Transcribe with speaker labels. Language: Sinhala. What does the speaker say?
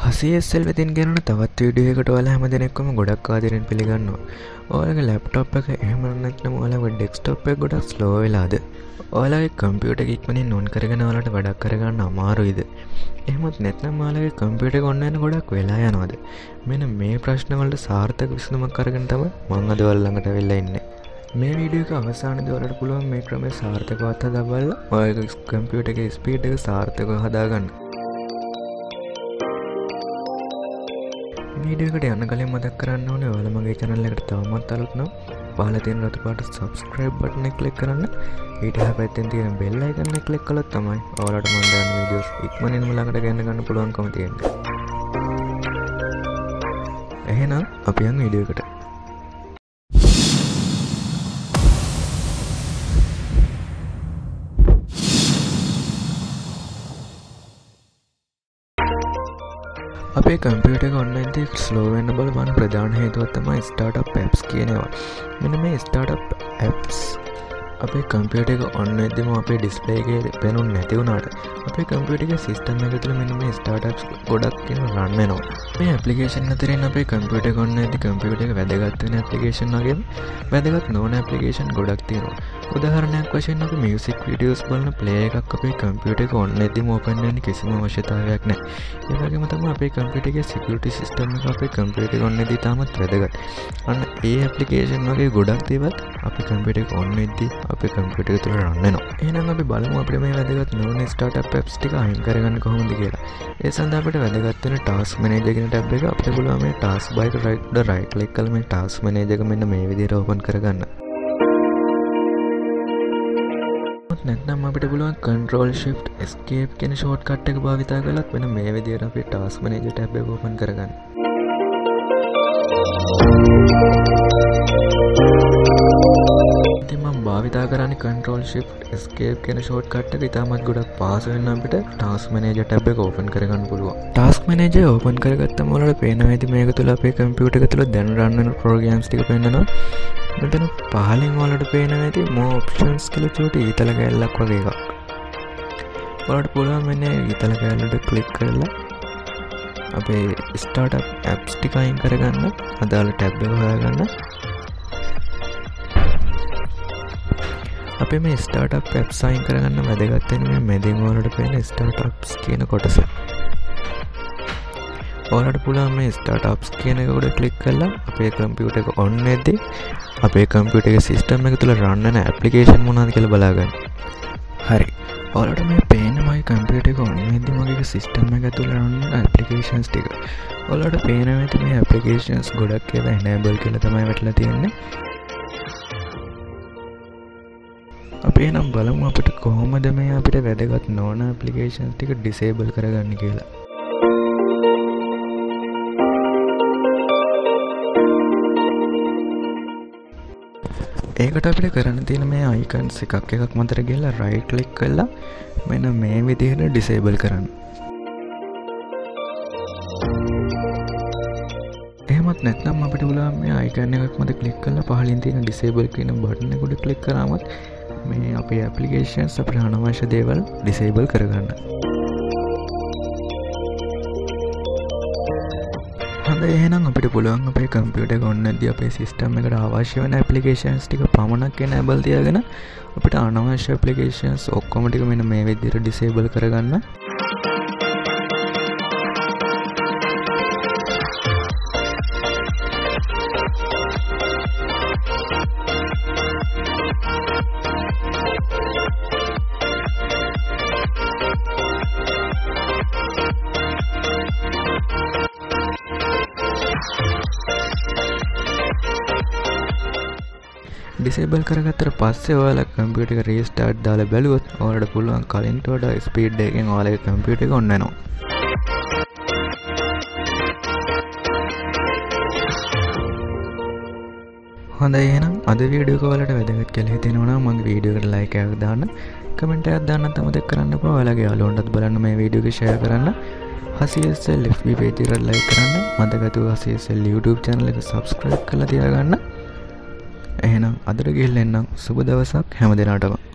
Speaker 1: හසිඑස්සල් වෙතින් ගෙනන තවත් වීඩියෝ එකකට ඔයාලා හැම දෙනෙක්වම ගොඩක් ආදරෙන් පිළිගන්නවා. ඔයාලගේ ලැප්ටොප් එක එහෙම නැත්නම් ඔයාලගේ ඩෙස්ක්ටොප් එක ගොඩක් ස්ලෝ වෙලාද? ඔයාලගේ කම්පියුටර් එක ඉක්මනින් ඔන් කරගෙන ඔයාලට වැඩක් කරගන්න අමාරුයිද? එහෙමත් නැත්නම් ඔයාලගේ කම්පියුටර් එක ඔන් වෙන ගොඩක් වෙලා යනවද? මෙන්න මේ ප්‍රශ්න වලට සාර්ථක විසඳුමක් අරගෙන තමයි මම අද ඔයාලා ළඟට වෙලා ඉන්නේ. මේ වීඩියෝ එක අවසානයේදී ඔයාලට පුළුවන් මේ ක්‍රමය සාර්ථකව හදා බලලා ඔයාලගේ කම්පියුටර් එකේ ස්පීඩ් එක සාර්ථකව හදාගන්න. වීඩියෝ එකට යන්න කලින් මතක් කරන්න ඕනේ ඔයාලා මගේ channel එකට තාමත් අලුත් නම් පහළ තියෙන රතු පාට subscribe button එක click කරන්න. ඊට පැත්තෙන් තියෙන bell icon එක click කළොත් තමයි ඔයාලට මම දාන වීඩියෝස් ඉක්මනින්ම ළඟට ගෙන්න ගන්න පුළුවන්කම තියෙන්නේ. එහෙනම් අපි යමු වීඩියෝ එකට. අපේ කම්පියුටර් එක ඔන්ලයින් දී ස්ලෝ වෙන්න බලන ප්‍රධාන හේතුව තමයි ස්ටාර්ට්අප් ඇප්ස් කියන ඒවා. මෙන්න මේ ස්ටාර්ට්අප් ඇප්ස් අපේ කම්පියුටර් එක ඔන් වෙද්දිම අපේ ඩිස්ප්ලේ එකේ පේනුනේ නැති වුණාට අපේ කම්පියුටර් එකේ සිස්ටම් එක තුළ මෙන්න මේ ස්ටාර්ට්අප්ස් ගොඩක් කියන රන් වෙනවා. මේ ඇප්ලිකේෂන් අතරින් අපේ කම්පියුටර් එක ඔන් වෙද්දි කම්පියුටර් එක වැදගත් වෙන ඇප්ලිකේෂන් වගේම වැදගත් නොවන ඇප්ලිකේෂන් ගොඩක් තියෙනවා. උදාහරණයක් වශයෙන් අපි මියුසික් වීඩියෝස් බලන ප්ලේයර් එකක් අපේ කම්පියුටර් එක ඔන් වෙද්දිම ඕපන් වෙන්න කිසිම අවශ්‍යතාවයක් නැහැ. ඒ වගේම තමයි අපේ කම්පියුටර් එකේ සිකියුරිටි සිස්ටම් එක අපේ කම්පියුටර් එක ඔන් වෙද්දි තාමත් වැදගත්. අන්න ඒ ඇප්ලිකේෂන් වගේ ගොඩක් දේවල් අපේ කම්පියුටර් එක ඔන් වෙද්දි අපේ කම්පියුටර් එක තුළ රන් වෙනවා. එහෙනම් අපි බලමු අපිට මේ වැදගත් නොවන ස්ටාර්ට්අප් ඇප්ස් ටික අයින් කරගන්න කොහොමද කියලා. ඒ සඳහා අපිට වැදගත් වෙන ටාස්ක් මැනේජර් කියන ටැබ් එක අපිට පුළුවන් මේ ටාස්ක් බාර් එක right click කරලා මේ ටාස්ක් මැනේජර් එක මෙන්න මේ විදිහට ඕපන් කරගන්න. නැත්නම් අපිට පුළුවන් control shift escape කියන shortcut එක භාවිතා කළත් වෙන මේ විදිහට අපේ task manager tab එක open කරගන්න. ඉතින් මම භාවිතා කරන්නේ control shift escape කියන shortcut එක ඉතාමත් ගොඩක් පාස වෙන අපිට task manager tab එක open කරගන්න පුළුවන්. task manager open කරගත්තම ඔයාලට පේනවා ඇති මේක තුල අපේ computer එක තුල දැන් run වෙන programs ටික පෙන්නනවා. මෙතන පහලින් ඔයාලට පේනවා ඇති more options කියලා චූටි ඊතල කැලලක් වගේ එකක්. ඔයාලට පුළුවන් මෙන්න ඊතල කැලලට click කරලා අපේ startup apps ටික අයින් කරගන්න. අදාළ tab එක හොයාගන්න. අපේ මේ startup apps අයින් කරගන්න වැදගත් වෙන මේ මැදින් ඔයාලට පේන startups කියන කොටස. ඔයාලට පුළුවන් මේ startups කියන එක උඩ click කරලා අපේ කම්පියුටර් එක on වෙද්දී අපේ කම්පියුටර් එකේ සිස්ටම් එක තුල රන් වෙන ඇප්ලිකේෂන් මොනවද කියලා බලාගන්න. හරි. ඔයාලට මේ පේන මගේ කම්පියුටර් එක on වෙද්දී මගේ සිස්ටම් එක තුල රන් වෙන ඇප්ලිකේෂන්ස් ටික. ඔයාලට පේනවා ඇති මේ ඇප්ලිකේෂන්ස් ගොඩක් ඒවා enable කියලා තමයි වැටලා තියෙන්නේ. අපි නම් බලමු අපිට කොහොමද මේ අපිට වැදගත් නොවන ඇප්ලිකේෂන්ස් ටික disable කරගන්න කියලා. ඒකට අපිට කරන්න තියෙන මේ icons එකක් මතට ගිහලා right click කරලා මෙන්න මේ විදිහට disable කරන්න. එහෙමත් නැත්නම් අපිට පුළුවන් මේ icon එකක් මත click කරලා පහලින් තියෙන disable කියන button එක උඩ click කරාමත් මේ අපේ applications අපිට අනවශ්‍ය දේවල් disable කරගන්න. හොඳයි එහෙනම් අපිට පුළුවන් අපේ කම්පියුටර් එක ඔන් නැද්දී අපේ සිස්ටම් එකට අවශ්‍ය වෙන ඇප්ලිකේෂන්ස් ටික පමණක් enable තියාගෙන අපිට අනවශ්‍ය ඇප්ලිකේෂන්ස් ඔක්කොම ටික මෙන්න මේ විදිහට disable කරගන්න. disable කරගත්තට පස්සේ ඔයාලා කම්පියුටර් එක restart දාලා බැලුවොත් ඔයාලට පුළුවන් කලින්ට වඩා ස්පීඩ් එකකින් ඔයාලගේ කම්පියුටර් එක ඔන් වෙනවා. හොඳයි එහෙනම් අද වීඩියෝ එක ඔයාලට වැදගත් කියලා හිතෙනවා නම් මගේ වීඩියෝ එකට like එකක් දාන්න, කමෙන්ට් එකක් දාන්නත් අමතක කරන්න එපා. ඔයාලගේ යාළුවන්ටත් බලන්න මේ වීඩියෝ එක share කරන්න. හසිඑස්සල් FB page එකට like කරන්න. මතකතුව හසිඑස්සල් YouTube channel එක subscribe කරලා තියාගන්න. එහෙනම් අදට ගිහින් එන්නම්. සුබ දවසක් හැම දිනකටම.